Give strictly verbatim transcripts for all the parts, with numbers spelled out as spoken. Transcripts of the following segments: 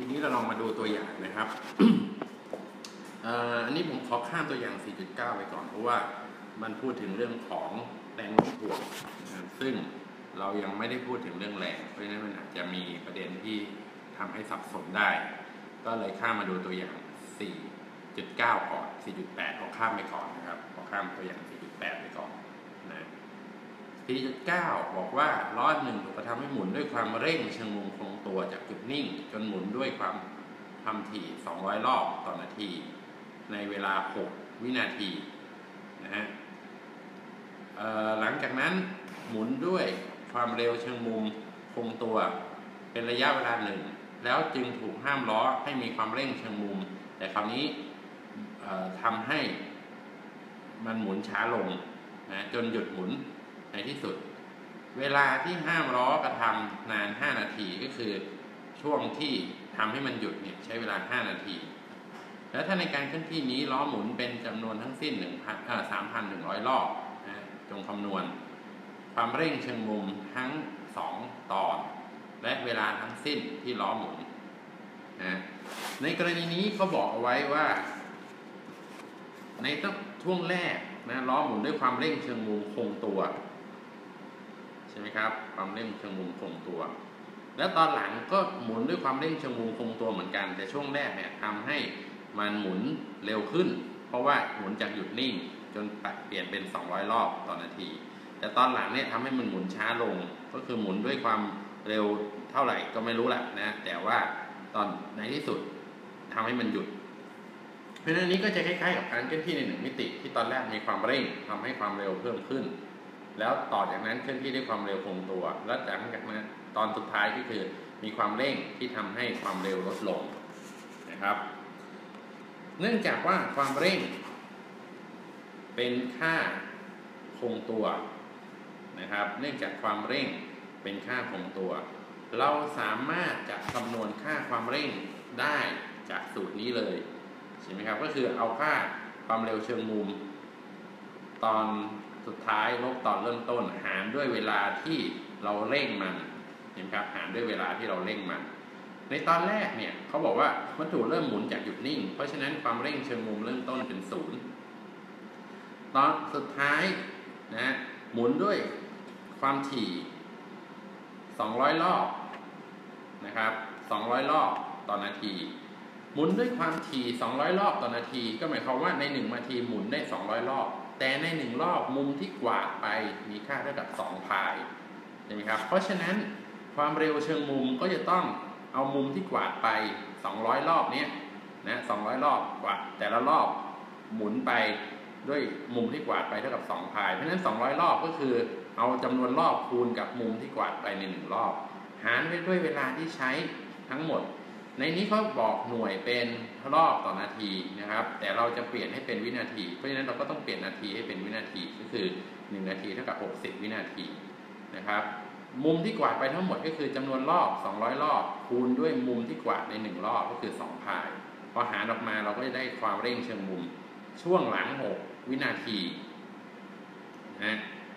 ทีนี้เราลองมาดูตัวอย่างนะครับ อันนี้ผมขอข้ามตัวอย่าง สี่จุดเก้า ไปก่อนเพราะว่ามันพูดถึงเรื่องของแรงโน้มถ่วงซึ่งเรายังไม่ได้พูดถึงเรื่องแรงเพราะฉะนั้นมันอาจจะมีประเด็นที่ทำให้สับสนได้ก็เลยข้ามมาดูตัวอย่าง สี่จุดเก้า ก่อน สี่จุดแปด ขอข้ามไปก่อนนะครับขอข้ามตัวอย่าง สี่จุดแปด ไปก่อนนะ สี่จุดเก้า บอกว่าล้อหนึ่งถูกกระทำให้หมุนด้วยความเร่งเชิงมุมคงตัวจากจุดนิ่งจนหมุนด้วยความความถี่สองร้อยรอบต่อนาทีในเวลาหกวินาทีนะฮะหลังจากนั้นหมุนด้วยความเร็วเชิงมุมคงตัวเป็นระยะเวลาหนึ่งแล้วจึงถูกห้ามล้อให้มีความเร่งเชิงมุมแต่คราวนี้ทำให้มันหมุนช้าลงนะจนหยุดหมุนในที่สุดเวลาที่ห้ามล้อกระทำนานห้านาทีก็คือช่วงที่ทำให้มันหยุดเนี่ยใช้เวลาห้านาทีแล้วถ้าในการเคลื่อนที่นี้ล้อหมุนเป็นจำนวนทั้งสิ้น สามพันหนึ่งร้อย รอบนะจงคำนวณความเร่งเชิงมุมทั้งสองตอนและเวลาทั้งสิ้นที่ล้อหมุนนะในกรณีนี้เขาบอกเอาไว้ว่าในช่วงแรกนะล้อหมุนด้วยความเร่งเชิงมุมคงตัวใช่ไหมครับความเร่งเชิงมุมคงตัวแล้วตอนหลังก็หมุนด้วยความเร่งเชิงมุมคงตัวเหมือนกันแต่ช่วงแรกเนี่ยทำให้มันหมุนเร็วขึ้นเพราะว่าหมุนจากหยุดนิ่งจนเปลี่ยนเป็นสองร้อยรอบต่อนาทีแต่ตอนหลังเนี่ยทำให้มันหมุนช้าลงก็คือหมุนด้วยความเร็วเท่าไหร่ก็ไม่รู้แหละนะแต่ว่าตอนในที่สุดทำให้มันหยุดเพราะฉะนั้นนี้ก็จะคล้ายๆกับการเคลื่อนที่ในหนึ่งมิติที่ตอนแรกมีความเร่งทำให้ความเร็วเพิ่มขึ้นแล้วต่อจากนั้นเคลื่อนที่ด้วยความเร็วคงตัวแล้วจากนั้นตอนสุดท้ายก็คือมีความเร่งที่ทำให้ความเร็วลดลงนะครับเนื่องจากว่าความเร่งเป็นค่าคงตัวนะครับเนื่องจากความเร่งเป็นค่าคงตัวเราสามารถจะคำนวณค่าความเร่งได้จากสูตรนี้เลยใช่ไหมครับก็คือเอาค่าความเร็วเชิงมุมตอนสุดท้ายลบตอนเริ่มต้นหารด้วยเวลาที่เราเร่งมันเห็นครับหารด้วยเวลาที่เราเร่งมันในตอนแรกเนี่ยเขาบอกว่าวัตถุเริ่มหมุนจากหยุดนิ่งเพราะฉะนั้นความเร่งเชิงมุมเริ่มต้นเป็นศูนย์ตอนสุดท้ายนะหมุนด้วยความถี่สองร้อยรอบนะครับสองร้อยรอบต่อนาทีหมุนด้วยความถี่สองร้อยรอบต่อนาทีก็หมายความว่าในหนึ่งนาทีหมุนได้สองร้อยรอบแต่ในหนึ่งรอบมุมที่กวาดไปมีค่าเท่ากับสองพายใช่ไหมครับเพราะฉะนั้นความเร็วเชิงมุมก็จะต้องเอามุมที่กวาดไปสองร้อยรอบนี้นะสองร้อยรอบกวาดแต่ละรอบหมุนไปด้วยมุมที่กวาดไปเท่ากับสองพายเพราะฉะนั้นสองร้อยรอบก็คือเอาจำนวนรอบคูณกับมุมที่กวาดไปในหนึ่งรอบหารไปด้วยเวลาที่ใช้ทั้งหมดในนี้เขาบอกหน่วยเป็นรอบต่อนาทีนะครับแต่เราจะเปลี่ยนให้เป็นวินาทีเพราะฉะนั้นเราก็ต้องเปลี่ยนนาทีให้เป็นวินาทีก็คือหนึ่งนาทีเท่ากับหกสิบวินาทีนะครับมุมที่กวาดไปทั้งหมดก็คือจำนวนรอบสองร้อยรอบคูณด้วยมุมที่กวาดในหนึ่งรอบก็คือสองพายพอหารออกมาเราก็จะได้ความเร่งเชิงมุมช่วงหลังหกวินาทีนะ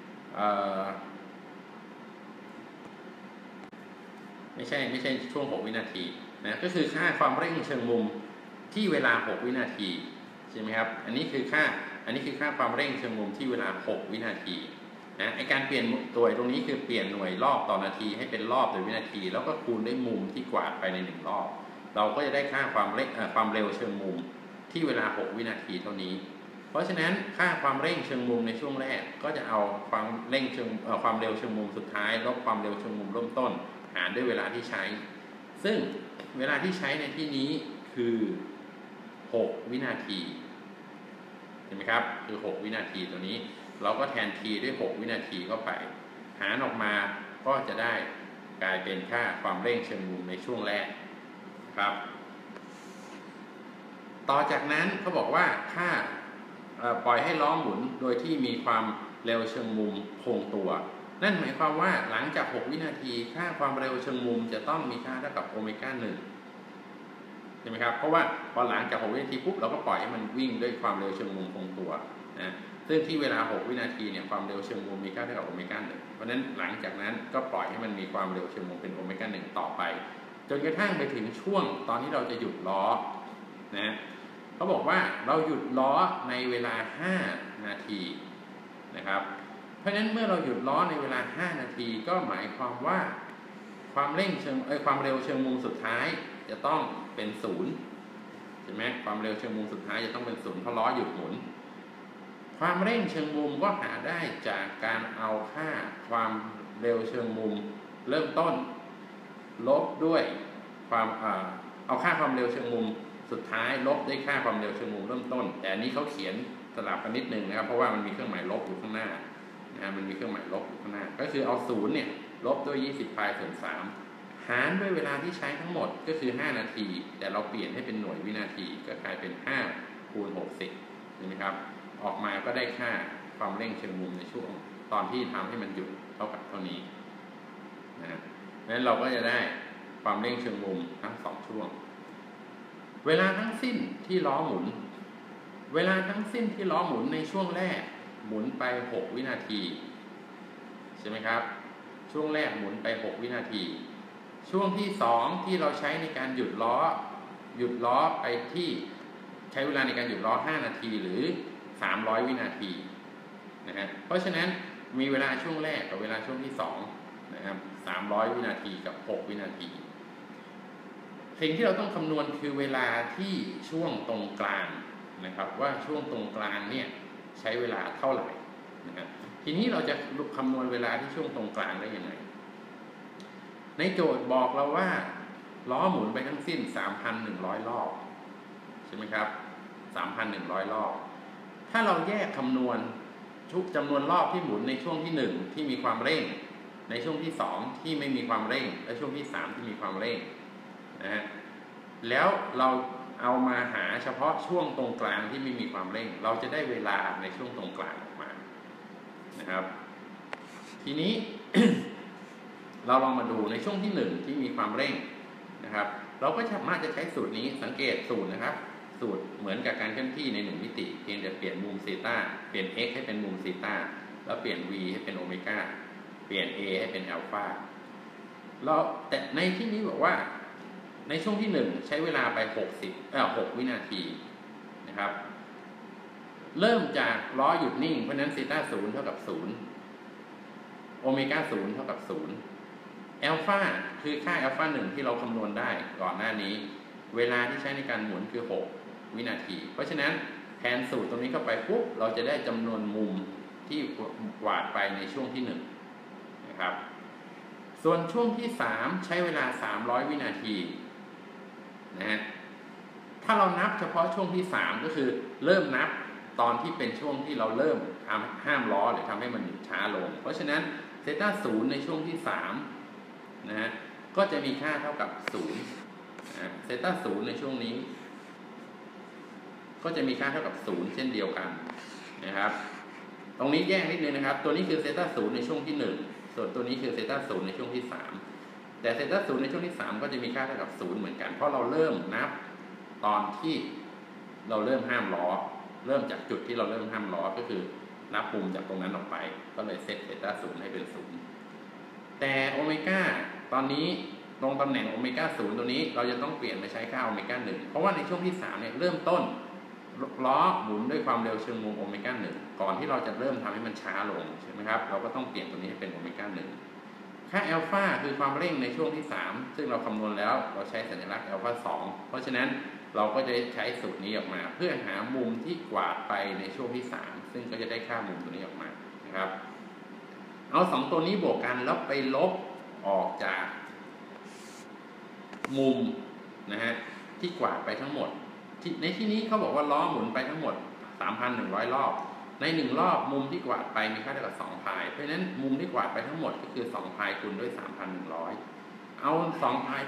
ไม่ใช่ไม่ใช่ช่วงหกวินาทีนะก็คือค่าความเร่งเชิงมุมที่เวลาหกวินาทีใช่ไหมครับอันนี้คือค่าอันนี้คือค่าความเร่งเชิงมุมที่เวลาหกวินาทีนะไอการเปลี่ยนตัวตรงนี้คือเปลี่ยนหน่วยรอบต่อนาทีให้เป็นรอบต่อวินาทีแล้วก็คูณด้วยมุมที่กวาดไปในหนึ่งรอบเราก็จะได้ค่าความเร่งความเร็วเชิงมุมที่เวลาหกวินาทีเท่านี้เพราะฉะนั้นค่าความเร่งเชิงมุมในช่วงแรกก็จะเอาความเร่งเชิงความเร็วเชิงมุมสุดท้ายลบความเร็วเชิงมุมเริ่มต้นหารด้วยเวลาที่ใช้ซึ่งเวลาที่ใช้ในที่นี้คือหกวินาทีเห็นไหมครับคือหกวินาทีตัวนี้เราก็แทน t ด้วยหกวินาทีเข้าไปหารออกมาก็จะได้กลายเป็นค่าความเร่งเชิงมุมในช่วงแรกครับต่อจากนั้นเขาบอกว่าค่าปล่อยให้ล้อหมุนโดยที่มีความเร็วเชิงมุมคงตัวนั่นหมายความว่าหลังจากหกวินาทีค่าความเร็วเชิงมุมจะต้องมีค่าเท่ากับโอเมก้าหนึ่งใช่ไหมครับเพราะว่าพอหลังจากหกวินาทีปุ๊บเราก็ปล่อยให้มันวิ่งด้วยความเร็วเชิงมุมคงตัวนะซึ่งที่เวลาหกวินาทีเนี่ยความเร็วเชิงมุมมีค่าเท่ากับโอเมก้าหนึ่งเพราะฉะนั้นหลังจากนั้นก็ปล่อยให้มันมีความเร็วเชิงมุมเป็นโอเมก้าหนึ่งต่อไปจนกระทั่งไปถึงช่วงตอนที่เราจะหยุดล้อนะเขาบอกว่าเราหยุดล้อในเวลาห้านาทีนะครับเพราะฉะนั้นเมื่อเราหยุดล้อในเวลาห้านาทีก็หมายความว่าความเร่งเชิงเอ้ยความเร็วเชิงมุมสุดท้ายจะต้องเป็นศูนย์ใช่ไหมความเร็วเชิงมุมสุดท้ายจะต้องเป็นศูนย์เพราะล้อหยุดหมุนความเร่งเชิงมุมก็หาได้จากการเอาค่าความเร็วเชิงมุมเริ่มต้นลบด้วยความเอาค่าความเร็วเชิงมุมสุดท้ายลบด้วยค่าความเร็วเชิงมุมเริ่มต้นแต่อันนี้เขาเขียนสลับกันนิดนึงนะครับเพราะว่ามันมีเครื่องหมายลบอยู่ข้างหน้านะมันมีเครื่องหมายลบอยู่ข้างหน้าก็คือเอาศูนย์เนี่ยลบด้วยยี่สิบพายส่วนสามหารด้วยเวลาที่ใช้ทั้งหมดก็คือห้านาทีแต่เราเปลี่ยนให้เป็นหน่วยวินาทีก็กลายเป็นห้าคูณหกสิบเห็นไหมครับออกมาก็ได้ค่าความเร่งเชิงมุมในช่วงตอนที่ทำให้มันหยุดเท่ากับเท่านี้นะเพราะฉะนั้นเราก็จะได้ความเร่งเชิงมุมทั้งสองช่วงเวลาทั้งสิ้นที่ล้อหมุนเวลาทั้งสิ้นที่ล้อหมุนในช่วงแรกหมุนไปหกวินาทีใช่ไหมครับช่วงแรกหมุนไปหกวินาทีช่วงที่สองที่เราใช้ในการหยุดล้อหยุดล้อไปที่ใช้เวลาในการหยุดล้อห้านาทีหรือสามร้อยวินาทีนะฮะเพราะฉะนั้นมีเวลาช่วงแรกกับเวลาช่วงที่สองนะครับสามร้อยวินาทีกับหกวินาทีสิ่งที่เราต้องคำนวณคือเวลาที่ช่วงตรงกลางนะครับว่าช่วงตรงกลางเนี่ยใช้เวลาเท่าไหร่นะครับทีนี้เราจะคำนวณเวลาที่ช่วงตรงกลางได้ยังไงในโจทย์บอกเราว่าล้อหมุนไปทั้งสิ้น สามพันหนึ่งร้อย รอบใช่ไหมครับ สามพันหนึ่งร้อย รอบถ้าเราแยกคำนวณทุกจำนวนรอบที่หมุนในช่วงที่หนึ่งที่มีความเร่งในช่วงที่สองที่ไม่มีความเร่งและช่วงที่สามที่มีความเร่งนะฮะแล้วเราเอามาหาเฉพาะช่วงตรงกลางที่ไม่มีความเร่งเราจะได้เวลาในช่วงตรงกลางออกมานะครับทีนี้ เราลองมาดูในช่วงที่หนึ่งที่มีความเร่งนะครับเราก็สามารถจะใช้สูตรนี้สังเกตสูตรนะครับสูตรเหมือนกับการเคลื่อนที่ในหนึ่งมิติเพียงแต่เปลี่ยนมุมซีตาเปลี่ยน x ให้เป็นมุมซีตาแล้วเปลี่ยน v ให้เป็นโอเมก้าเปลี่ยน a ให้เป็นอัลฟาเราแต่ในที่นี้บอกว่าในช่วงที่หนึ่งใช้เวลาไปหกสิบเอ่อหกวินาทีนะครับเริ่มจากล้อหยุดนิ่งเพราะนั้นซีตาศูนย์เท่ากับศูนย์โอเมก้าศูนย์เท่ากับศูนย์อัลฟาคือค่าอัลฟาหนึ่งที่เราคำนวณได้ก่อนหน้านี้เวลาที่ใช้ในการหมุนคือหกวินาทีเพราะฉะนั้นแทนสูตรตรงนี้เข้าไปปุ๊บเราจะได้จำนวนมุมที่กวาดไปในช่วงที่หนึ่งนะครับส่วนช่วงที่สามใช้เวลาสามร้อยวินาทีนะฮะถ้าเรานับเฉพาะช่วงที่สามก็คือเริ่มนับตอนที่เป็นช่วงที่เราเริ่มทำห้ามล้อหรือทำให้มันหยุดช้าลงเพราะฉะนั้นเซต้าศูนย์ในช่วงที่สามนะฮะก็จะมีค่าเท่ากับศูนย์เซต้าศูนย์ในช่วงนี้ก็จะมีค่าเท่ากับศูนย์เช่นเดียวกันนะครับตรงนี้แยกนิดนึงนะครับตัวนี้คือเซต้าศูนย์ในช่วงที่หนึ่งส่วนตัวนี้คือเซต้าศูนย์ในช่วงที่สามแต่เซต้าศูนย์ในช่วงที่สามก็จะมีค่าเท่ากับศูนย์เหมือนกันเพราะเราเริ่มนับตอนที่เราเริ่มห้ามล้อเริ่มจากจุดที่เราเริ่มห้ามล้อก็คือนับมุมจากตรงนั้นออกไปก็เลยเซตเซต้าศูนย์ให้เป็นศูนย์แต่โอเมก้าตอนนี้ตรงตำแหน่งโอเมก้าศูนย์ตัวนี้เราจะต้องเปลี่ยนไปใช้ค่าโอเมก้าหนึ่งเพราะว่าในช่วงที่สามเนี่ยเริ่มต้นล้อหมุนด้วยความเร็วเชิงมุมโอเมก้าหนึ่งก่อนที่เราจะเริ่มทำให้มันช้าลงใช่ไหมครับเราก็ต้องเปลี่ยนตัวนี้ให้เป็นโอเมก้าหนึ่งค่าอัลฟาคือความเร่งในช่วงที่สามซึ่งเราคำนวณแล้วเราใช้สัญลักษณ์อัลฟาสองเพราะฉะนั้นเราก็จะใช้สูตรนี้ออกมาเพื่อหามุมที่กวาดไปในช่วงที่สามซึ่งก็จะได้ค่ามุมตัวนี้ออกมานะครับเอาสองตัวนี้บวกกันแล้วไปลบออกจากมุมนะฮะที่กวาดไปทั้งหมดในที่นี้เขาบอกว่าล้อหมุนไปทั้งหมด สามพันหนึ่งร้อย รอบในหนึ่งรอบมุมที่กวาดไปมีค่าเท่ากับสองพายเพราะฉะนั้นมุมที่กวาดไปทั้งหมดก็คือสองพายคูณด้วย สามพันหนึ่งร้อย เอาสองพาย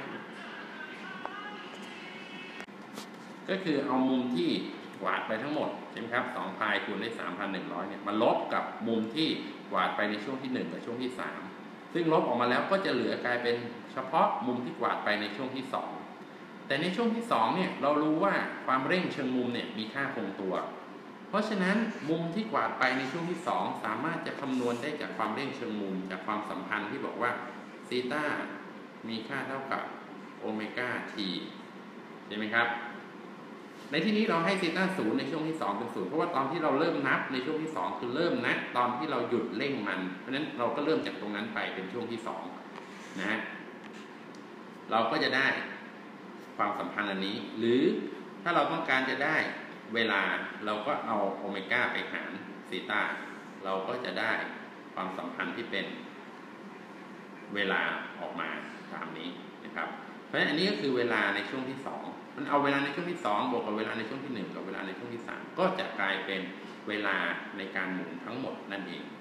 ก็คือเอามุมที่กวาดไปทั้งหมดใช่ไหมครับสองพายคูณด้วย สามพันหนึ่งร้อย เนี่ยมาลบกับมุมที่กวาดไปในช่วงที่หนึ่งกับช่วงที่สามซึ่งลบออกมาแล้วก็จะเหลือกลายเป็นเฉพาะมุมที่กวาดไปในช่วงที่สองแต่ในช่วงที่สองเนี่ยเรารู้ว่าความเร่งเชิงมุมเนี่ยมีค่าคงตัวเพราะฉะนั้นมุมที่กวาดไปในช่วงที่สองสามารถจะคำนวณได้จากความเร่งเชิงมุมจากความสัมพันธ์ที่บอกว่าซีตามีค่าเท่ากับโอเมก้าทีใช่ไหมครับในที่นี้เราให้ซีต้าศูนย์ในช่วงที่สองเป็นศูนย์เพราะว่าตอนที่เราเริ่มนับในช่วงที่สองคือเริ่มนับตอนที่เราหยุดเร่งมันเพราะฉะนั้นเราก็เริ่มจากตรงนั้นไปเป็นช่วงที่สองนะฮะเราก็จะได้ความสัมพันธ์อันนี้หรือถ้าเราต้องการจะได้เวลาเราก็เอาโอเมก้าไปหารซีต้าเราก็จะได้ความสัมพันธ์ที่เป็นเวลาออกมาตามนี้นะครับเพราะฉะนั้นอันนี้ก็คือเวลาในช่วงที่สองมันเอาเวลาในช่วงที่สองบวกกับเวลาในช่วงที่หนึ่งกับเวลาในช่วงที่สามก็จะกลายเป็นเวลาในการหมุนทั้งหมดนั่นเอง